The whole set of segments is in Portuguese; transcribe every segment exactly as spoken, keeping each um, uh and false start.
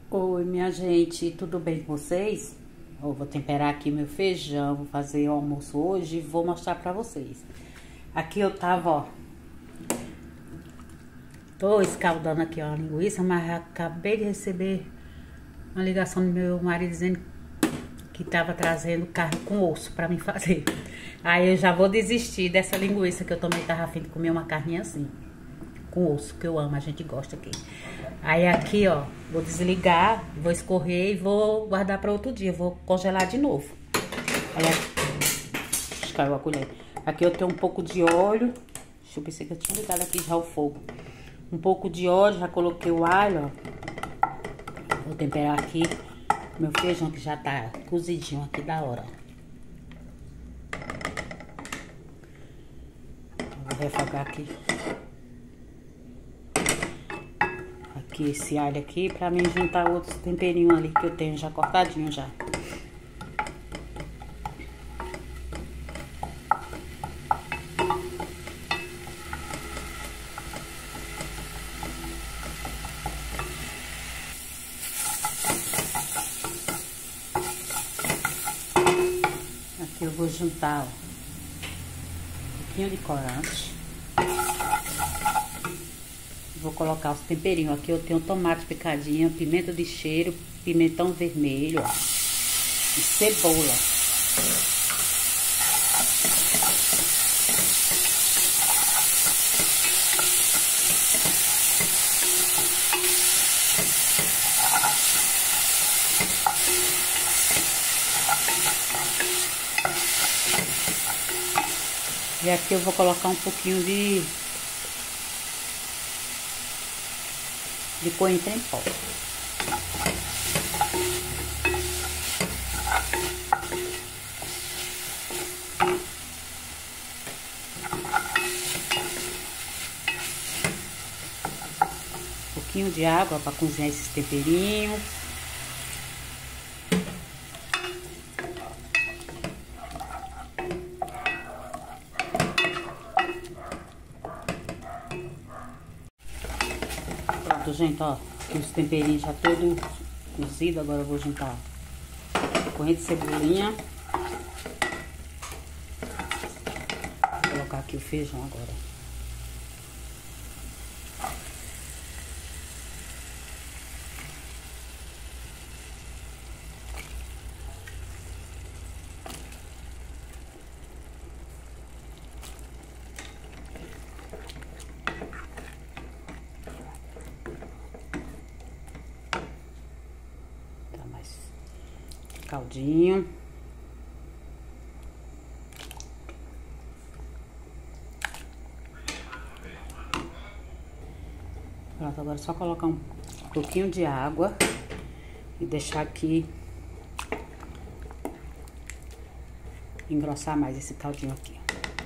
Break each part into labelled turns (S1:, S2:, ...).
S1: Oi, minha gente, tudo bem com vocês? Eu vou temperar aqui meu feijão, vou fazer o almoço hoje e vou mostrar pra vocês. Aqui eu tava, ó, tô escaldando aqui, ó, a linguiça, mas acabei de receber uma ligação do meu marido dizendo que tava trazendo carne com osso pra mim fazer. Aí eu já vou desistir dessa linguiça que eu também tava a fim de comer uma carninha assim, com osso, que eu amo, a gente gosta aqui. Aí aqui, ó, vou desligar, vou escorrer e vou guardar para outro dia. Vou congelar de novo. Aí aqui, caiu a colher. Aqui eu tenho um pouco de óleo. Deixa eu pensar que eu tinha ligado aqui já o fogo. Um pouco de óleo, já coloquei o alho, ó. Vou temperar aqui meu feijão que já tá cozidinho aqui da hora. Vou refogar aqui. Aqui esse alho aqui pra mim juntar outros temperinhos ali que eu tenho já cortadinho já. Aqui eu vou juntar, ó, um pouquinho de corante. Vou colocar os temperinhos. Aqui eu tenho tomate picadinho, pimenta de cheiro, pimentão vermelho, ó, e cebola. E aqui eu vou colocar um pouquinho de de coentro em pó. Um pouquinho de água para cozinhar esses temperinhos. Pronto, gente, ó, os temperinhos já todos cozidos. Agora eu vou juntar coentro e cebolinha. Vou colocar aqui o feijão agora. Tá mais caldinho. Pronto, agora é só colocar um pouquinho de água e deixar aqui engrossar mais esse caldinho aqui.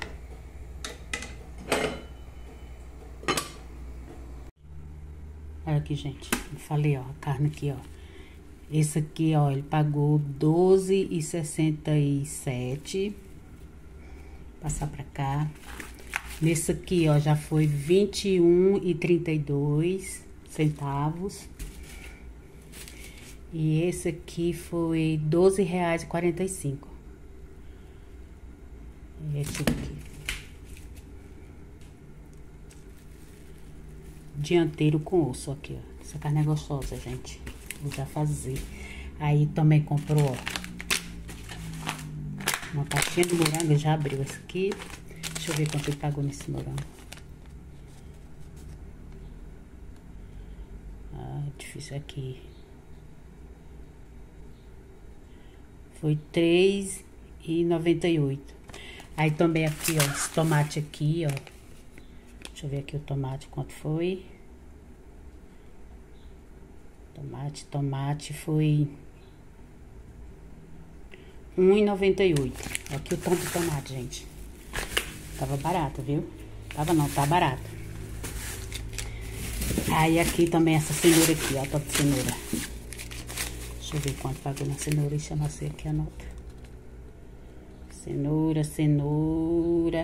S1: Olha aqui, gente, eu falei, ó, a carne aqui, ó. Esse aqui, ó, ele pagou doze reais e sessenta e sete. Passar pra cá. Nesse aqui, ó, já foi vinte e um reais e trinta e dois centavos. E esse aqui foi doze reais e quarenta e cinco. E esse aqui. Dianteiro com osso aqui, ó. Essa carne é gostosa, gente. Vou já fazer. Aí também comprou, ó, uma caixinha de morango. Já abriu esse aqui. Deixa eu ver quanto ele pagou nesse morango. Ah, difícil aqui. Foi três reais e noventa e oito. Aí também aqui, ó, esse tomate aqui, ó. Deixa eu ver aqui o tomate, quanto foi. Tomate, tomate foi um real e noventa e oito. Aqui o tanto de tomate, gente. Tava barato, viu? Tava não, tá barato. Aí aqui também essa cenoura aqui, ó, tanto de cenoura. Deixa eu ver quanto pagou na cenoura e chama assim aqui a nota. Cenoura, cenoura.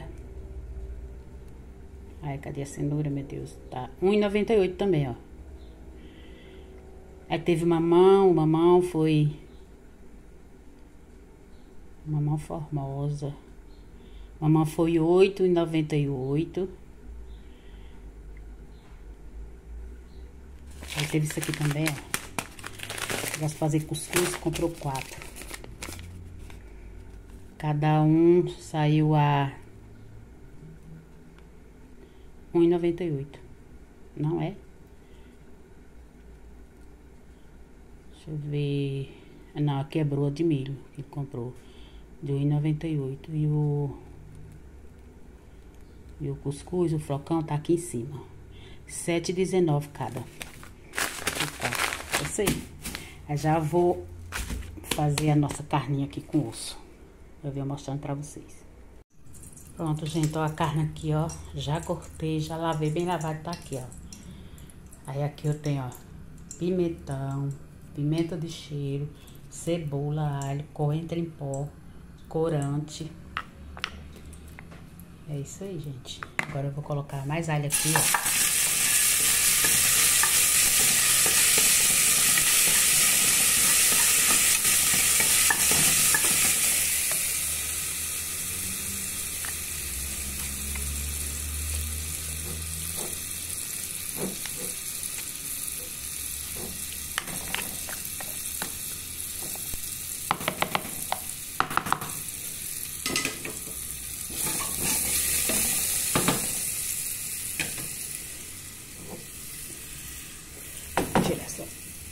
S1: Ai, cadê a cenoura, meu Deus? Tá um real e noventa e oito também, ó. Aí teve mamão, o mamão foi... Mamão Formosa. Mamão foi oito reais e noventa e oito centavos. Aí teve isso aqui também, ó. Gosto de fazer cuscuz, comprou quatro. Cada um saiu a um real e noventa e oito centavos. Não é? Deixa eu ver. Não, aqui é broa de milho que ele comprou. De um real e noventa e oito centavos. E o... E o cuscuz, o flocão, tá aqui em cima. sete reais e dezenove centavos cada. Tá, eu sei. Aí já vou fazer a nossa carninha aqui com osso. Eu venho mostrando pra vocês. Pronto, gente, ó, a carne aqui, ó. Já cortei, já lavei, bem lavado, tá aqui, ó. Aí aqui eu tenho, ó, pimentão, pimenta de cheiro, cebola, alho, coentro em pó, corante. É isso aí, gente. Agora eu vou colocar mais alho aqui, ó. Tira essa.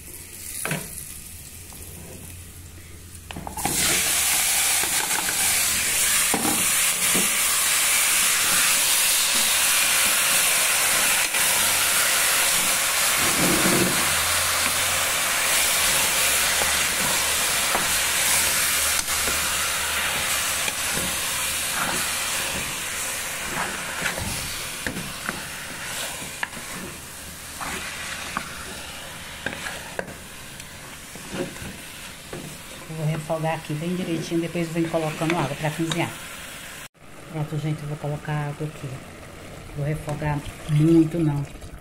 S1: Vou refogar aqui bem direitinho, depois eu venho colocando água pra cozinhar. Pronto, gente, eu vou colocar água aqui. Vou refogar muito, não.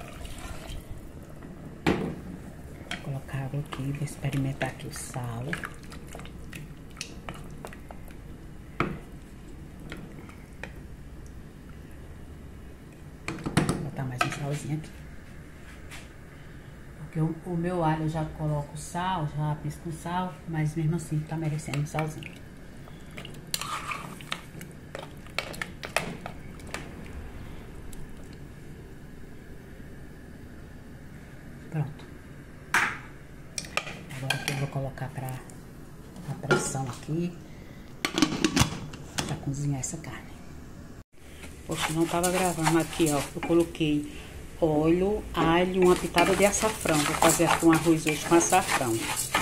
S1: Vou colocar água aqui, vou experimentar aqui o sal. Vou botar mais um salzinho aqui. Porque o, o meu alho eu já coloco sal, já pisco com sal, mas mesmo assim tá merecendo um salzinho. Pronto. Agora aqui eu vou colocar pra a pressão aqui, pra cozinhar essa carne. Poxa, não tava gravando aqui, ó, eu coloquei óleo, alho, uma pitada de açafrão. Vou fazer aqui um arroz hoje com açafrão.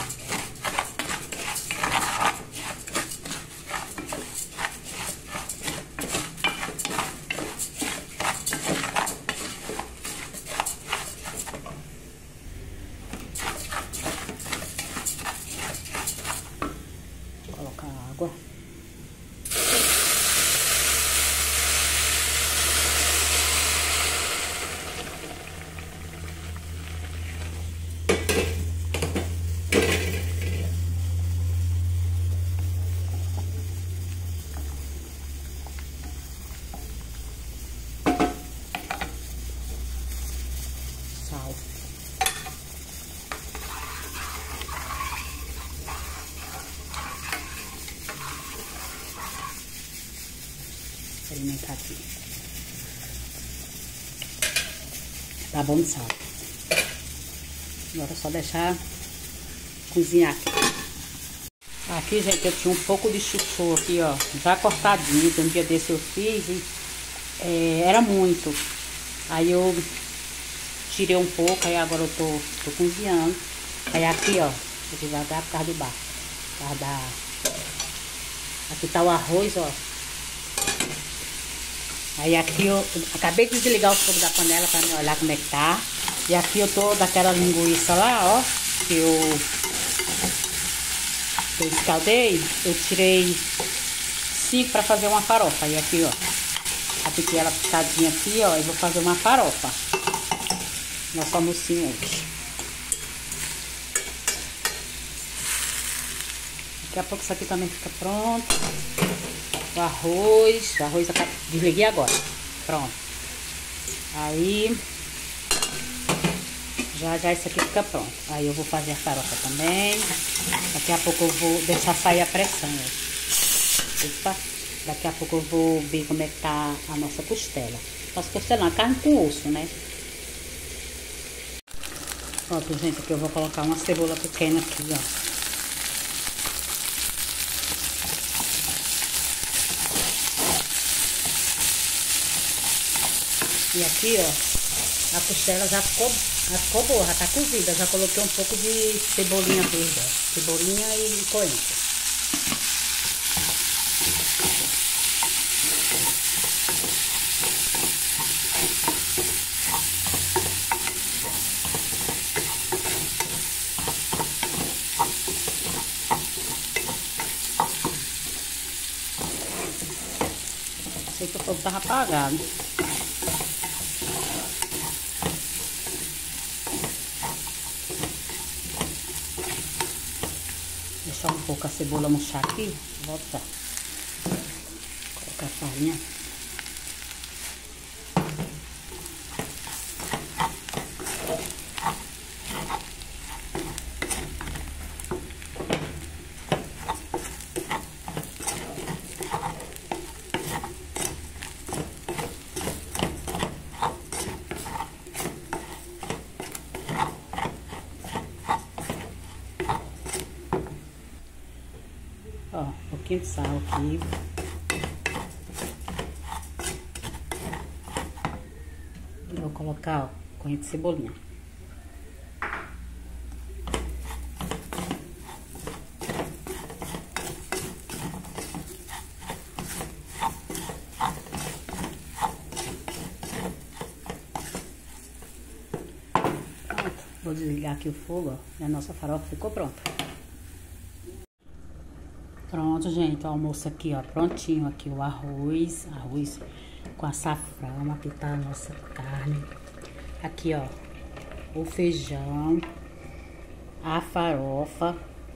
S1: Vou colocar água. Sal. Experimentar aqui. Tá bom de sal. Agora é só deixar cozinhar aqui. Aqui, gente, eu tinha um pouco de chuchu aqui, ó, já cortadinho. Um dia desse eu fiz e é, era muito. Aí eu tirei um pouco, aí agora eu tô, tô cozinhando. Aí aqui, ó, vou devagar por causa do bar. Por causa da... Aqui tá o arroz, ó. Aí aqui eu acabei de desligar o fogo da panela pra me olhar como é que tá. E aqui eu tô daquela linguiça lá, ó, que eu, que eu escaldei. Eu tirei cinco pra fazer uma farofa. E aqui, ó, apiquei ela picadinha aqui, ó, e vou fazer uma farofa. Nosso almocinho hoje. Daqui a pouco isso aqui também fica pronto. O arroz. O arroz eu desliguei agora. Pronto. Aí... Já já isso aqui fica pronto. Aí eu vou fazer a farofa também. Daqui a pouco eu vou deixar sair a pressão. Opa. Daqui a pouco eu vou ver como é que tá a nossa costela. Nossa costela não, carne com osso, né? Pronto, gente, aqui eu vou colocar uma cebola pequena aqui, ó. E aqui, ó, a costela já ficou, já ficou boa, já tá cozida. Já coloquei um pouco de cebolinha verde, ó. Cebolinha e coentro. Sei que o fogo tava apagado. Deixar um pouco a cebola murchar aqui. Voltar. Colocar a farinha. Ó, um pouquinho de sal aqui. E vou colocar, ó, coentro e cebolinha. Pronto, vou desligar aqui o fogo, ó, e a nossa farofa ficou pronta. Pronto, gente, o almoço aqui, ó, prontinho aqui, o arroz, arroz com açafrão, aqui tá a nossa carne. Aqui, ó, o feijão, a farofa,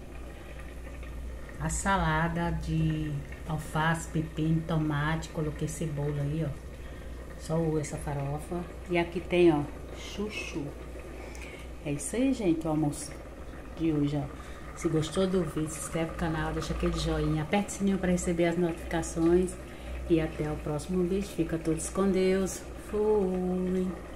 S1: a salada de alface, pepino, tomate, coloquei cebola aí, ó, só essa farofa. E aqui tem, ó, chuchu. É isso aí, gente, o almoço de hoje, ó. Se gostou do vídeo, se inscreve no canal, deixa aquele joinha, aperte o sininho para receber as notificações. E até o próximo vídeo. Fica todos com Deus. Fui!